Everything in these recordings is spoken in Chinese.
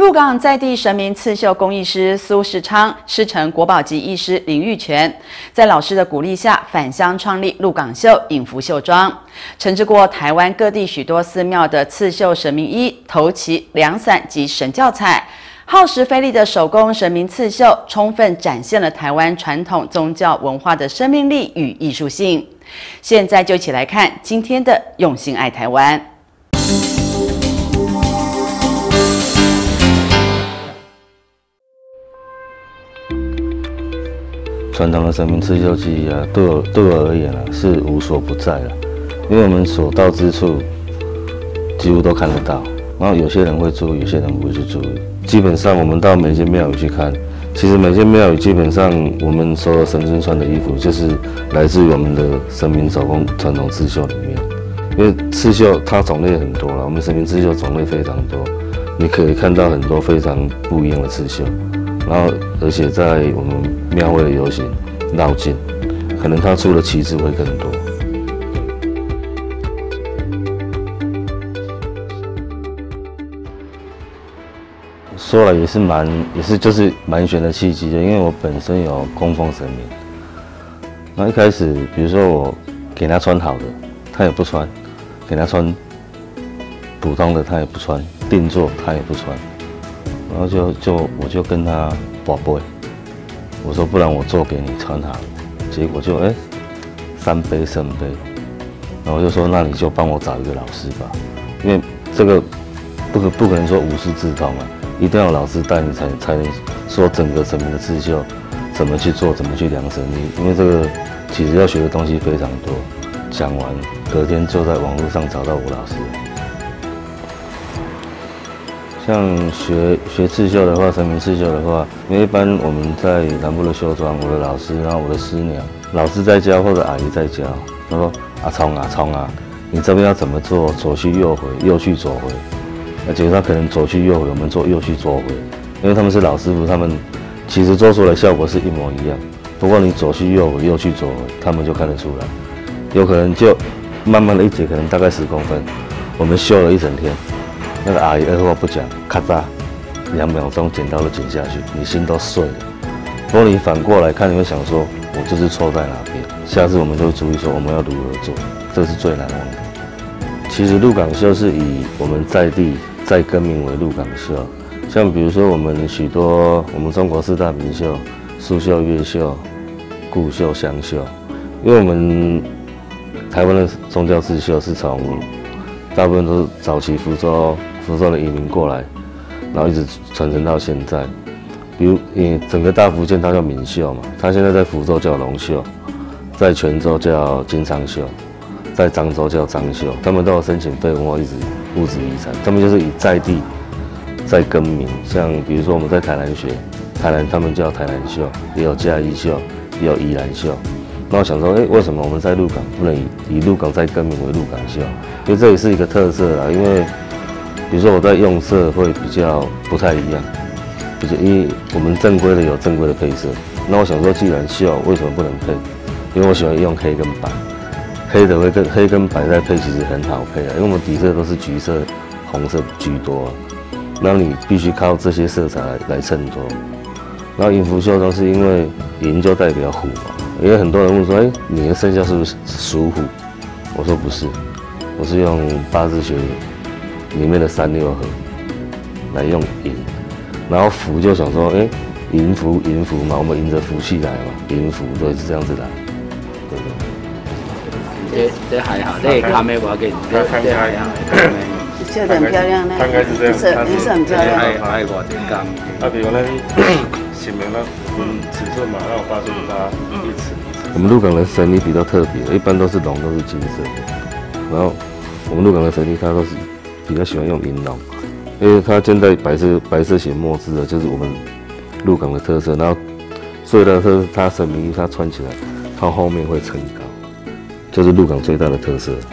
鹿港在地神明刺绣工艺师苏世昌师承国宝级艺师林玉泉，在老师的鼓励下，返乡创立鹿港绣引福绣庄，承制过台湾各地许多寺庙的刺绣神明衣、头旗、凉伞及神教彩。耗时费力的手工神明刺绣，充分展现了台湾传统宗教文化的生命力与艺术性。现在就一起来看今天的用心爱台湾。 传统的神明刺绣技艺啊，对我而言啊是无所不在的，因为我们所到之处几乎都看得到。然后有些人会注意，有些人不会去注意。基本上我们到每间庙宇去看，其实每间庙宇基本上我们所有神尊穿的衣服，就是来自于我们的神明手工传统刺绣里面。因为刺绣它种类很多了，我们神明刺绣种类非常多，你可以看到很多非常不一样的刺绣。然后，而且在我们庙会的游行绕境，可能它出的旗帜会更多。说来就是蛮悬的契机的，因为我本身有供奉神明。然后一开始，比如说我给他穿好的，他也不穿；给他穿普通的，他也不穿；定做他也不穿。然后我就跟他报备，我说不然我做给你穿好了。结果就3杯圣杯，然后我就说那你就帮我找一个老师吧，因为这个不可能说无师自通啊。一定要老师带你才能说整个神明的刺绣怎么去做，怎么去量神力，因为这个其实要学的东西非常多。讲完隔天就在网络上找到吴老师。像学刺绣的话，神明刺绣的话，因为一般我们在南部的绣庄，我的老师，然后我的师娘，老师在教或者阿姨在教，他说阿聪啊，你这边要怎么做？左去右回，右去左回。结果他可能左去右回，我们做右去左回，因为他们是老师傅，他们其实做出来效果是一模一样。不过你左去右回，右去左回，他们就看得出来。有可能就慢慢的一节，可能大概10公分，我们绣了一整天。那个阿姨二话不讲，咔嚓，2秒钟剪刀都剪下去，你心都碎了。不过你反过来看，你会想说，我就是错在哪边？下次我们就会注意说我们要如何做，这是最难忘的。其实鹿港绣是以我们在地再更名为鹿港绣，像比如说我们中国4大名绣，苏绣、越绣、固绣、湘绣，因为我们台湾的宗教刺绣是从大部分都是早期福州的移民过来，然后一直传承到现在。比如整个大福建它叫闽绣嘛，它现在在福州叫龙绣，在泉州叫金昌绣，在漳州叫漳绣，他们都有申请非文化物质遗产，他们就是以在地在更名。像比如说我们在台南学，台南他们叫台南绣，也有嘉义绣，也有宜兰绣。那我想说，为什么我们在鹿港不能以鹿港再更名为鹿港绣？因为这也是一个特色啦。因为比如说我在用色会比较不太一样，因为我们正规的有正规的配色。那我想说，既然绣，为什么不能配？因为我喜欢用黑跟白。黑跟白再配其实很好配啊，因为我们底色都是橘色、红色居多啊，那你必须靠这些色彩来衬托。然后银福绣都是因为银就代表虎嘛，因为很多人问说，你的生肖是不是属虎？我说不是，我是用八字学里面的3、6合来用银，然后福就想说，银福嘛，我们迎着福气来嘛，银福都是这样子来，对不对？ 这还好，这卡没我给你，这还好。 绣得很漂亮呢，颜色很漂亮。 还我这干。 比如咱前面尺寸嘛，那我告诉他1尺。 我们鹿港的神衣比较特别，一般都是龙都是金色的，然后我们鹿港的神衣它都是比较喜欢用银龙，因为它现在白色写墨字的，就是我们鹿港的特色。然后最大的特色，它神明衣它穿起来，它后面会撑高。这是鹿港最大的特色。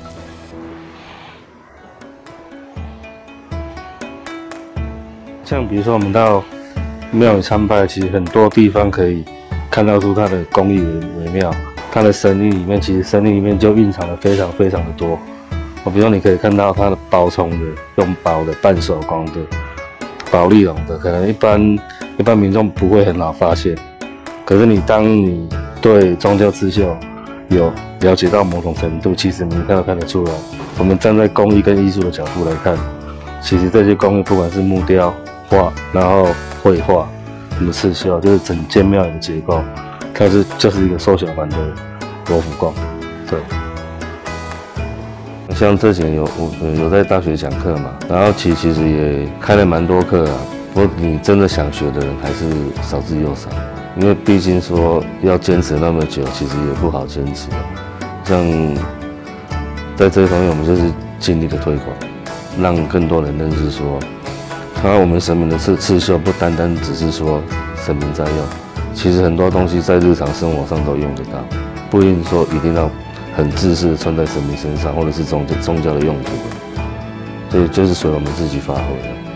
像比如说我们到庙宇参拜，其实很多地方可以看到出它的工艺微妙，它的神力里面，其实神力里面就蕴藏了非常非常的多。比如说你可以看到它的包冲的、用包的、半手工的， 宝丽龙的，可能一般民众不会很好发现。可是当你对宗教刺绣有了解到某种程度，其实你看得出来。我们站在工艺跟艺术的角度来看，其实这些工艺不管是木雕、画，然后绘画、什么刺绣，就是整间庙宇的结构，它就是一个缩小版的罗浮宫。对。像这几年有在大学讲课嘛，然后其实也开了蛮多课啊。不过你真的想学的人还是少之又少，因为毕竟说要坚持那么久，其实也不好坚持。像在这方面，我们就是尽力的推广，让更多人认识说，我们神明的刺绣不单单只是说神明在用，其实很多东西在日常生活上都用得到，不一定说一定要很自私的穿在神明身上，或者是宗教的用途的，所以就是随我们自己发挥的。